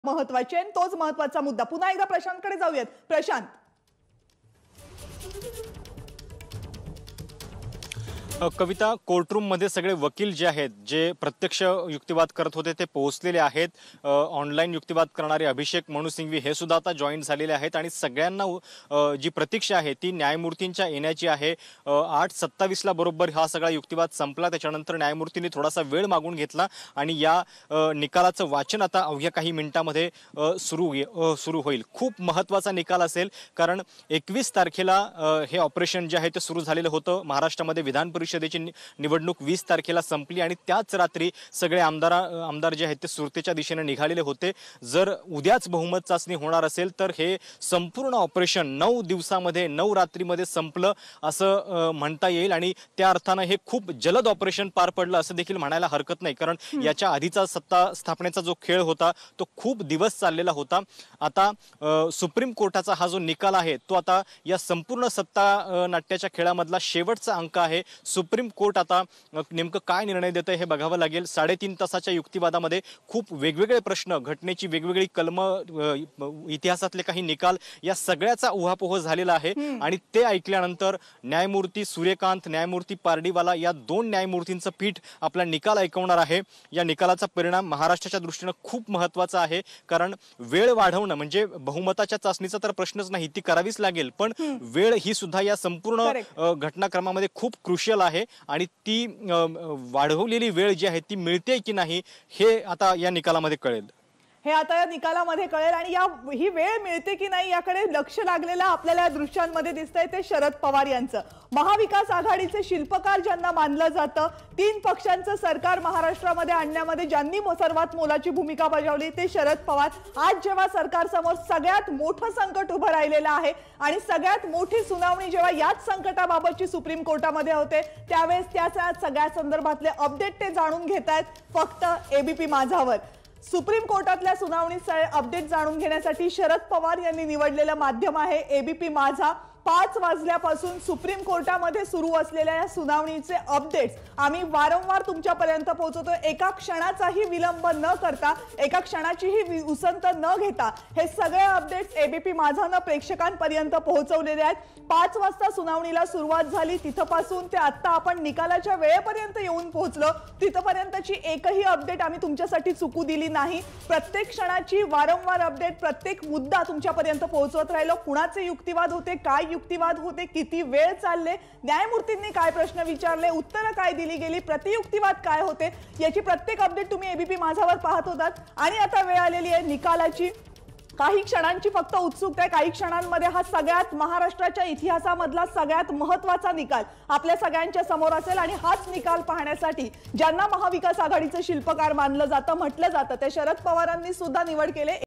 महत्वाची आहे, तोच महत्वाचा मुद्दा। पुन्हा एकदा प्रशांतकडे जाऊयात। प्रशांत, कविता, कोर्टरूम मध्ये सगळे वकील जे आहेत, जे प्रत्यक्ष युक्तिवाद करत होते ते पोहोचलेले आहेत। ऑनलाईन युक्तिवाद करणारे अभिषेक मनु सिंघवी हे सुद्धा आता जॉईन झालेले आहेत आणि सगळ्यांना जी प्रतीक्षा आहे ती न्यायमूर्तींच्या येण्याची आहे। 8:27 ला बरोबर हा सगळा युक्तिवाद संपला। त्याच्यानंतर न्यायमूर्तींनी थोडासा वेळ मागून घेतला आणि या निकालाचं वाचन आता अवघ्या काही मिनिटांमध्ये सुरू होईल। खूप महत्त्वाचा निकाल असेल, कारण 21 तारखेला हे ऑपरेशन जे आहे ते सुरू झालेलं होतं। महाराष्ट्रामध्ये विधान परिषदेची निवडणूक 20 तारखेला संपली आणि त्याच रात्री सगळे आमदार जे आहेत ते सुरतेच्या दिशेने निघालेले होते। जर उद्याच बहुमत चाचणी होणार असेल तर हे संपूर्ण ऑपरेशन 9 दिवसामध्ये 9 रात्रीमध्ये संपलं असं म्हणता येईल आणि त्या अर्थाने हे खूप जलद ऑपरेशन पार पडलं असं देखील म्हणायला हरकत नाही, कारण याच्या आधीचा सत्ता स्थापनेचा जो खेळ होता तो खूप दिवस चाललेला होता। आता सुप्रीम कोर्टाचा हा जो निकाल आहे तो आता या संपूर्ण सत्ता नाट्याच्या खेळामधला शेवटचा अंक आहे। सुप्रीम कोर्ट आता नेमकं काय निर्णय देतं हे बघावं लागेल। 3.5 तासाच्या युक्तिवादामध्ये खूप वेगवेगळे प्रश्न, घटनेची वेगवेगळी कलमं, इतिहासातले काही निकाल, या सगळ्याचा उहापोह झालेला आहे आणि ते ऐकल्यानंतर न्यायमूर्ती सूर्यकांत, न्यायमूर्ती पारडीवाला या 2 न्यायमूर्तींचं पीठ आपला निकाल ऐकवणार आहे। या निकालाचा परिणाम महाराष्ट्राच्या दृष्टीने खूप महत्त्वाचा आहे, कारण वेळ वाढवणं म्हणजे बहुमताच्या चाचणीचा तर प्रश्नच नाही, ती करावीच लागेल, पण वेळ ही सुद्धा या संपूर्ण घटनाक्रमामध्ये खूप क्रुशियल आहे आणि ती वाढवलेली वेळ जी आहे ती मिळते की नाही हे आता या निकालामध्ये कळेल। हे आता या निकालामध्ये कळेल आणि ही वेळ मिळते की नाही याकडे लक्ष लागलेलं आपल्याला या दृश्यांमध्ये दिसतंय ते शरद पवार यांचं। महाविकास आघाडीचे शिल्पकार ज्यांना मानलं जातं, 3 पक्षांचं सरकार महाराष्ट्रामध्ये आणण्यामध्ये ज्यांनी सर्वात मोलाची भूमिका बजावली ते शरद पवार। आज जेव्हा सरकारसमोर सगळ्यात मोठं संकट उभं राहिलेलं आहे आणि सगळ्यात मोठी सुनावणी जेव्हा याच संकटाबाबतची सुप्रीम कोर्टामध्ये होते, त्यावेळेस त्या सगळ्या संदर्भातले अपडेट ते जाणून घेतायत फक्त एबीपी माझावर। सुप्रीम कोर्टातल्या सुनावणीचे अपडेट जाणून घेण्यासाठी शरद पवार यांनी निवडलेलं माध्यम आहे एबीपी माझा। 5 वाजल्यापासून सुप्रीम कोर्टामध्ये सुरू असलेल्या या सुनावणीचे अपडेट्स आम्ही वारंवार तुमच्यापर्यंत पोहोचवतो। एका क्षणाचाही विलंब न करता, एका क्षणाचीही उसंत न घेता हे सगळे अपडेट्स एबीपी माझानं प्रेक्षकांपर्यंत पोहोचवलेले आहेत। 5 वाजता सुनावणीला सुरुवात झाली, तिथपासून ते आता आपण निकालाच्या वेळेपर्यंत येऊन पोहोचलो, तिथपर्यंतची एकही अपडेट आम्ही तुमच्यासाठी चुकू दिली नाही। प्रत्येक क्षणाची वारंवार अपडेट, प्रत्येक मुद्दा तुमच्यापर्यंत पोहोचवत राहिलो। कुणाचे युक्तिवाद होते, काय युक्तिवाद होते, किती वेळ चालले, न्यायमूर्तींनी काय प्रश्न विचारले, उत्तरं काय दिली गेली, प्रतियुक्तिवाद काय होते, याची प्रत्येक अपडेट तुम्ही एबीपी माझावर पाहत होतात। आणि आता वेळ आलेली आहे निकालाची। काही क्षणांची फक्त उत्सुकता आहे, काही क्षणांमध्ये हा सगळ्यात महाराष्ट्राच्या इतिहासामधला सगळ्यात महत्त्वाचा निकाल आपल्या सगळ्यांच्या समोर असेल आणि हाच निकाल पाहण्यासाठी ज्यांना महाविकास आघाडीचे शिल्पकार मानलं जातं, म्हटलं जातं, त्या शरद पवारांनी सुद्धा निवड केली।